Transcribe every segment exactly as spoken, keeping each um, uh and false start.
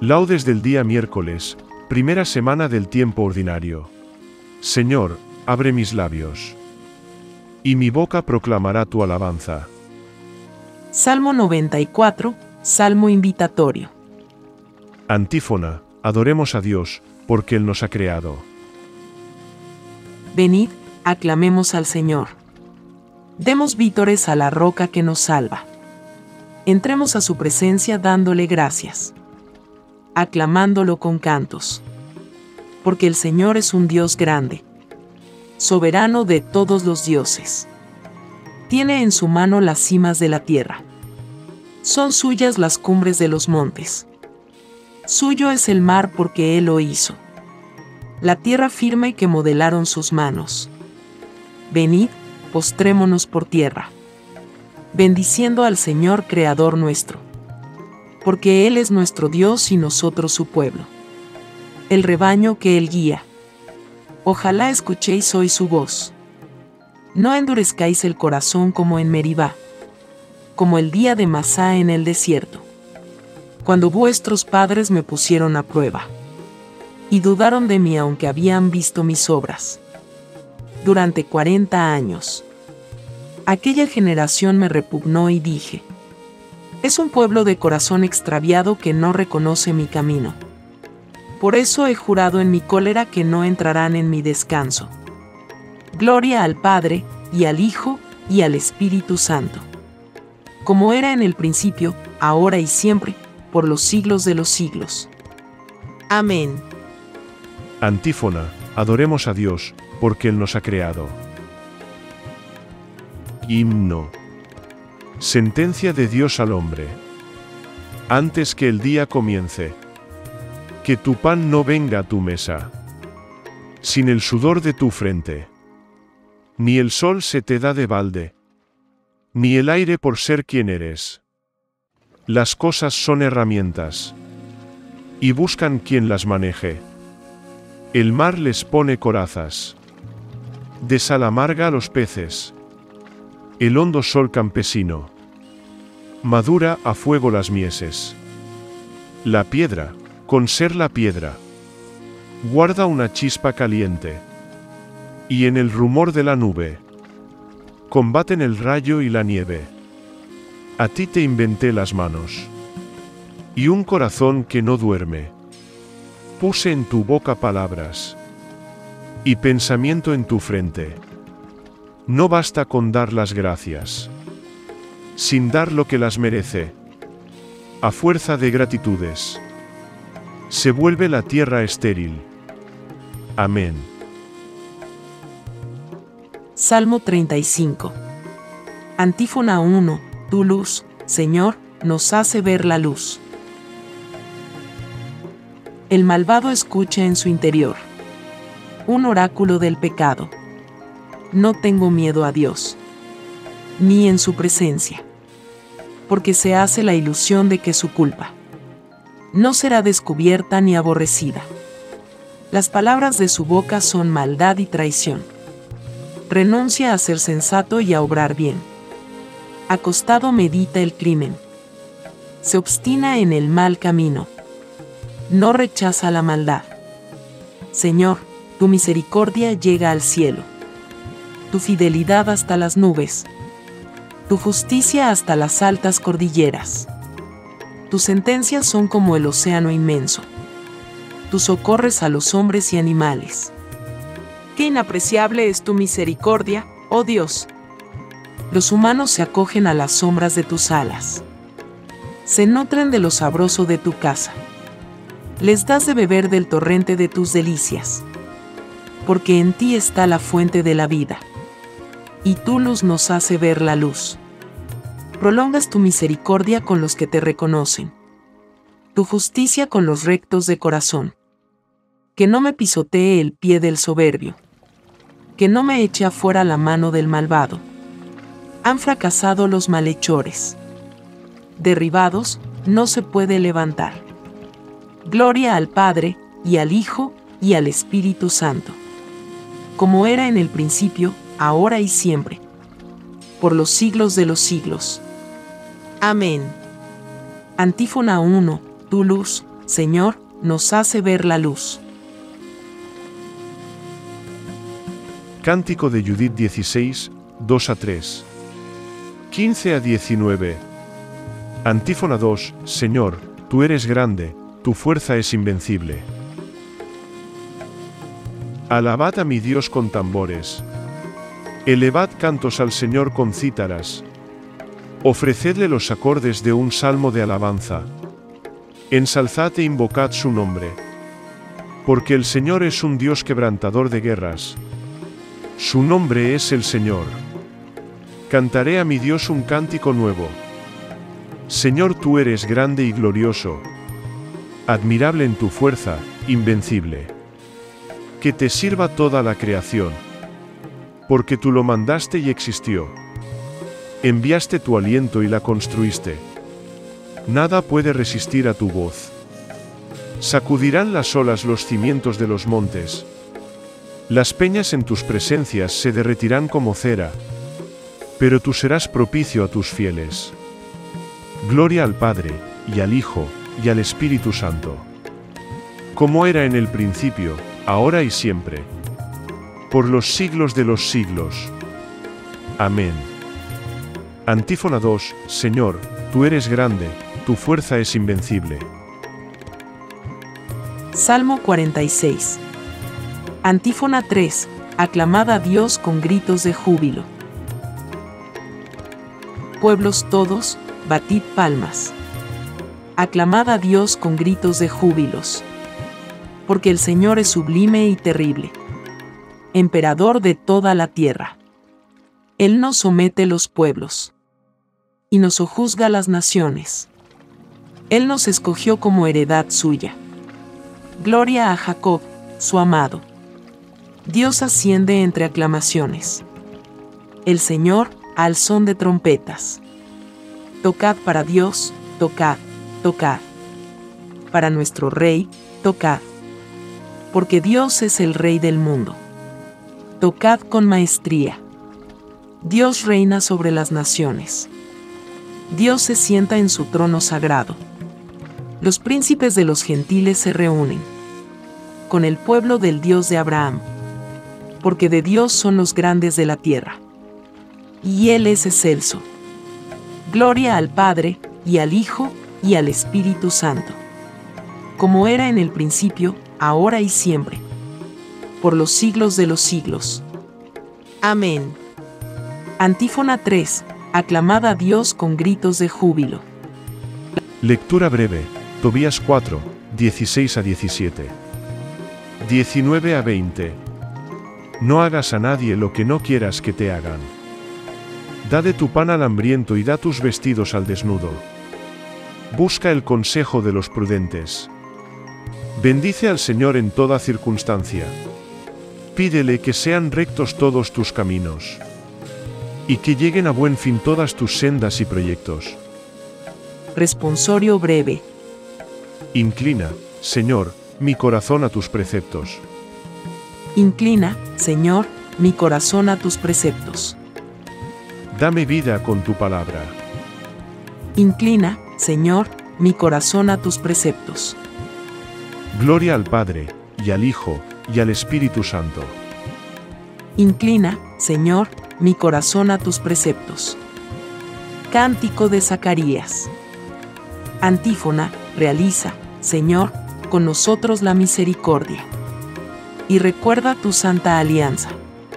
Laudes del día miércoles, primera semana del tiempo ordinario. Señor, abre mis labios, y mi boca proclamará tu alabanza. Salmo noventa y cuatro, Salmo invitatorio. Antífona, adoremos a Dios, porque Él nos ha creado. Venid, aclamemos al Señor. Demos vítores a la roca que nos salva. Entremos a su presencia dándole gracias, aclamándolo con cantos. Porque el Señor es un Dios grande, soberano de todos los dioses. Tiene en su mano las cimas de la tierra. Son suyas las cumbres de los montes. Suyo es el mar porque Él lo hizo. La tierra firme que modelaron sus manos. Venid, postrémonos por tierra, bendiciendo al Señor Creador nuestro. Porque Él es nuestro Dios y nosotros su pueblo, el rebaño que Él guía. Ojalá escuchéis hoy su voz. No endurezcáis el corazón como en Meribá, como el día de Masá en el desierto, cuando vuestros padres me pusieron a prueba, y dudaron de mí aunque habían visto mis obras. Durante cuarenta años. Aquella generación me repugnó y dije: es un pueblo de corazón extraviado que no reconoce mi camino. Por eso he jurado en mi cólera que no entrarán en mi descanso. Gloria al Padre, y al Hijo, y al Espíritu Santo. Como era en el principio, ahora y siempre, por los siglos de los siglos. Amén. Antífona, adoremos a Dios, porque Él nos ha creado. Himno. Sentencia de Dios al hombre. Antes que el día comience, que tu pan no venga a tu mesa, sin el sudor de tu frente. Ni el sol se te da de balde, ni el aire por ser quien eres. Las cosas son herramientas, y buscan quien las maneje. El mar les pone corazas, de sal amarga a los peces. El hondo sol campesino madura a fuego las mieses. La piedra, con ser la piedra, guarda una chispa caliente, y en el rumor de la nube combaten el rayo y la nieve. A ti te inventé las manos, y un corazón que no duerme. Puse en tu boca palabras, y pensamiento en tu frente. No basta con dar las gracias, sin dar lo que las merece. A fuerza de gratitudes, se vuelve la tierra estéril. Amén. Salmo treinta y cinco. Antífona uno. Tu luz, Señor, nos hace ver la luz. El malvado escucha en su interior un oráculo del pecado. No tengo miedo a Dios, ni en su presencia, porque se hace la ilusión de que su culpa no será descubierta ni aborrecida. Las palabras de su boca son maldad y traición. Renuncia a ser sensato y a obrar bien. Acostado medita el crimen. Se obstina en el mal camino. No rechaza la maldad. Señor, tu misericordia llega al cielo, tu fidelidad hasta las nubes, tu justicia hasta las altas cordilleras. Tus sentencias son como el océano inmenso. Tú socorres a los hombres y animales. Qué inapreciable es tu misericordia, oh Dios. Los humanos se acogen a las sombras de tus alas. Se nutren de lo sabroso de tu casa. Les das de beber del torrente de tus delicias. Porque en ti está la fuente de la vida, y tu luz nos hace ver la luz. Prolongas tu misericordia con los que te reconocen, tu justicia con los rectos de corazón. Que no me pisotee el pie del soberbio, que no me eche afuera la mano del malvado. Han fracasado los malhechores. Derribados, no se puede levantar. Gloria al Padre, y al Hijo, y al Espíritu Santo. Como era en el principio, ahora y siempre, por los siglos de los siglos. Amén. Antífona uno. Tu luz, Señor, nos hace ver la luz. Cántico de Judith dieciséis, dos a tres. quince a diecinueve. Antífona dos. Señor, tú eres grande, tu fuerza es invencible. Alabad a mi Dios con tambores. Elevad cantos al Señor con cítaras. Ofrecedle los acordes de un salmo de alabanza. Ensalzad e invocad su nombre. Porque el Señor es un Dios quebrantador de guerras. Su nombre es el Señor. Cantaré a mi Dios un cántico nuevo. Señor, tú eres grande y glorioso. Admirable en tu fuerza, invencible. Que te sirva toda la creación. Porque tú lo mandaste y existió. Enviaste tu aliento y la construiste. Nada puede resistir a tu voz. Sacudirán las olas los cimientos de los montes. Las peñas en tus presencias se derretirán como cera. Pero tú serás propicio a tus fieles. Gloria al Padre, y al Hijo, y al Espíritu Santo. Como era en el principio, ahora y siempre. Por los siglos de los siglos. Amén. Antífona dos. Señor, tú eres grande, tu fuerza es invencible. Salmo cuarenta y seis. Antífona tres. Aclamad a Dios con gritos de júbilo. Pueblos todos, batid palmas. Aclamad a Dios con gritos de júbilos. Porque el Señor es sublime y terrible. Emperador de toda la tierra. Él nos somete los pueblos. Y nos sojuzga las naciones. Él nos escogió como heredad suya. Gloria a Jacob, su amado. Dios asciende entre aclamaciones. El Señor, al son de trompetas. Tocad para Dios, tocad, tocad. Para nuestro Rey, tocad. Porque Dios es el Rey del mundo. Tocad con maestría. Dios reina sobre las naciones. Dios se sienta en su trono sagrado. Los príncipes de los gentiles se reúnen con el pueblo del Dios de Abraham. Porque de Dios son los grandes de la tierra. Y Él es excelso. Gloria al Padre, y al Hijo, y al Espíritu Santo. Como era en el principio, ahora y siempre. Por los siglos de los siglos. Amén. Antífona tres. Aclamad a Dios con gritos de júbilo. Lectura breve. Tobías cuatro, dieciséis a diecisiete. diecinueve a veinte. No hagas a nadie lo que no quieras que te hagan. Da de tu pan al hambriento y da tus vestidos al desnudo. Busca el consejo de los prudentes. Bendice al Señor en toda circunstancia. Pídele que sean rectos todos tus caminos. Y que lleguen a buen fin todas tus sendas y proyectos. Responsorio breve. Inclina, Señor, mi corazón a tus preceptos. Inclina, Señor, mi corazón a tus preceptos. Dame vida con tu palabra. Inclina, Señor, mi corazón a tus preceptos. Gloria al Padre, y al Hijo, y al Espíritu Santo. Inclina, Señor, mi corazón a tus preceptos. Cántico de Zacarías. Antífona, realiza, Señor, con nosotros la misericordia. Y recuerda tu santa alianza.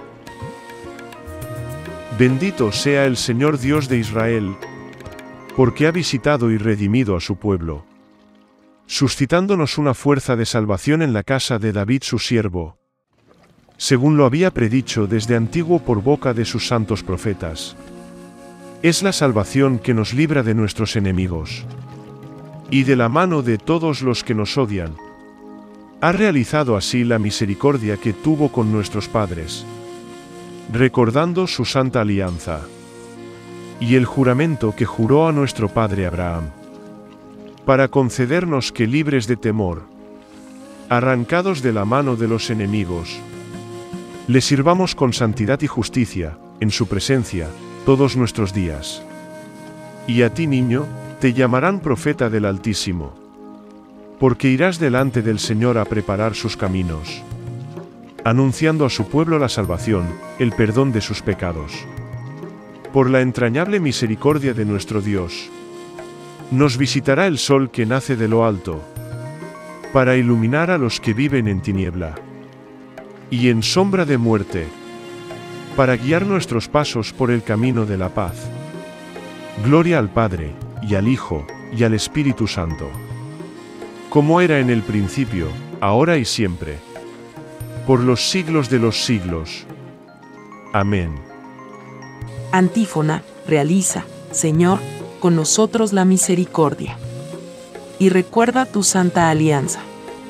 Bendito sea el Señor Dios de Israel, porque ha visitado y redimido a su pueblo, suscitándonos una fuerza de salvación en la casa de David su siervo, según lo había predicho desde antiguo por boca de sus santos profetas. Es la salvación que nos libra de nuestros enemigos, y de la mano de todos los que nos odian. Ha realizado así la misericordia que tuvo con nuestros padres, recordando su santa alianza, y el juramento que juró a nuestro padre Abraham, para concedernos que libres de temor, arrancados de la mano de los enemigos, le sirvamos con santidad y justicia, en su presencia, todos nuestros días. Y a ti, niño, te llamarán profeta del Altísimo, Porque irás delante del Señor a preparar sus caminos, anunciando a su pueblo la salvación, el perdón de sus pecados. Por la entrañable misericordia de nuestro Dios, nos visitará el sol que nace de lo alto, para iluminar a los que viven en tiniebla y en sombra de muerte, para guiar nuestros pasos por el camino de la paz. Gloria al Padre, y al Hijo, y al Espíritu Santo, como era en el principio, ahora y siempre, por los siglos de los siglos. Amén. Antífona, realiza, Señor, con nosotros la misericordia. Y recuerda tu santa alianza.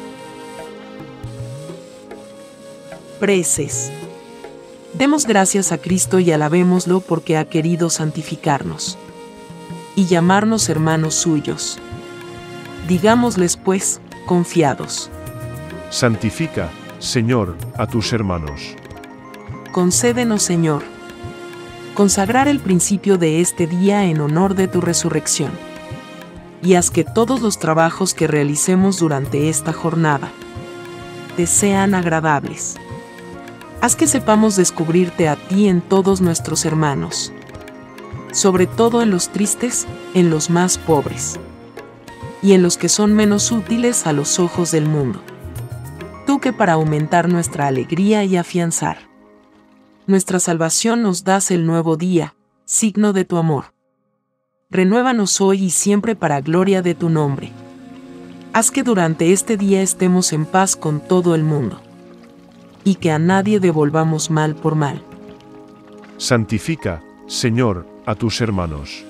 Preces. Demos gracias a Cristo y alabémoslo porque ha querido santificarnos y llamarnos hermanos suyos. Digámosles pues, confiados: Santifica, Señor, a tus hermanos. Concédenos, Señor, consagrar el principio de este día en honor de tu resurrección, y haz que todos los trabajos que realicemos durante esta jornada te sean agradables. Haz que sepamos descubrirte a ti en todos nuestros hermanos, sobre todo en los tristes, en los más pobres, y en los que son menos útiles a los ojos del mundo. Tú que para aumentar nuestra alegría y afianzar nuestra salvación nos das el nuevo día, signo de tu amor. Renuévanos hoy y siempre para gloria de tu nombre. Haz que durante este día estemos en paz con todo el mundo, y que a nadie devolvamos mal por mal. Santifica, Señor, a tus hermanos.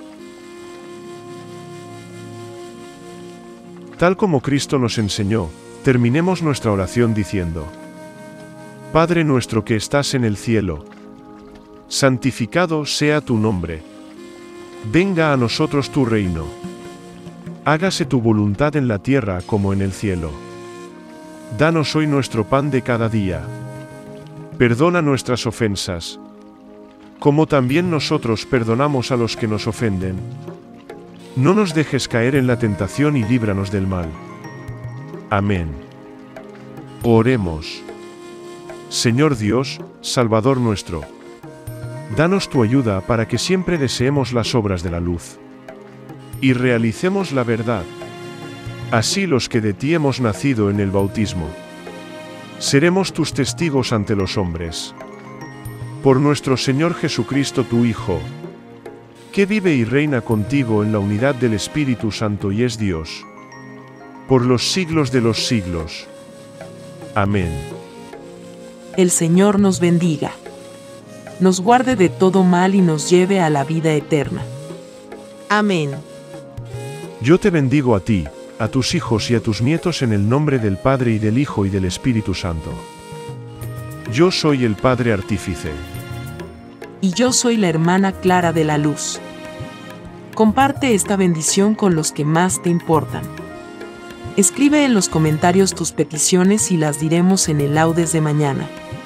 Tal como Cristo nos enseñó, terminemos nuestra oración diciendo: Padre nuestro que estás en el cielo, santificado sea tu nombre. Venga a nosotros tu reino. Hágase tu voluntad en la tierra como en el cielo. Danos hoy nuestro pan de cada día. Perdona nuestras ofensas, como también nosotros perdonamos a los que nos ofenden. No nos dejes caer en la tentación y líbranos del mal. Amén. Oremos. Señor Dios, Salvador nuestro, danos tu ayuda para que siempre deseemos las obras de la luz y realicemos la verdad. Así los que de ti hemos nacido en el bautismo, seremos tus testigos ante los hombres. Por nuestro Señor Jesucristo tu Hijo, que vive y reina contigo en la unidad del Espíritu Santo y es Dios, por los siglos de los siglos. Amén. El Señor nos bendiga, nos guarde de todo mal y nos lleve a la vida eterna. Amén. Yo te bendigo a ti, a tus hijos y a tus nietos en el nombre del Padre y del Hijo y del Espíritu Santo. Yo soy el Padre Artífice. Y yo soy la hermana Clara de la Luz. Comparte esta bendición con los que más te importan. Escribe en los comentarios tus peticiones y las diremos en el Laudes de mañana.